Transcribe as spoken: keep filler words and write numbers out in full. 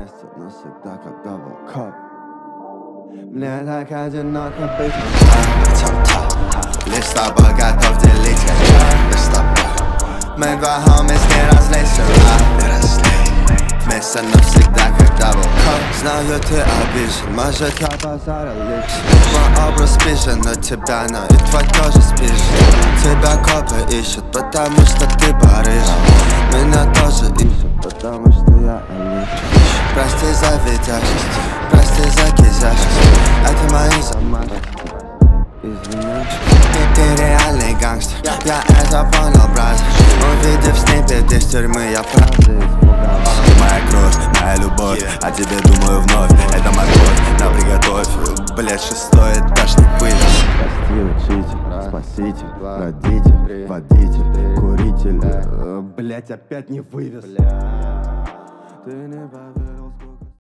месте, но всегда как даблкап. Мне так одиноко быть. Лишь с тобой готов делить, лишь с тобой. Мы два хомис, не разлейся, не разлей. Вместе навсегда как даблкап. Знаю, ты обижен, может я позарились. Мой образ спижен на тебя, но и твой тоже спижен. Тебя копы ищут, потому что ты Париж. Меня тоже ищут, потому что я Алиш. Прости за видящесть, прости за кизящесть. Это мои замашки, извини. Ты, ты реальный гангстер, я это понял, брат. Увидев снипет из тюрьмы, я правда испугался. Ты моя кровь, моя любовь, о тебе думаю вновь. Это морковь, на приготовь. Блять, шестой этаж не вывез. Прости, учитель, спаситель, родитель, водитель, куритель. Блять, опять не вывез. Ты не поверишь.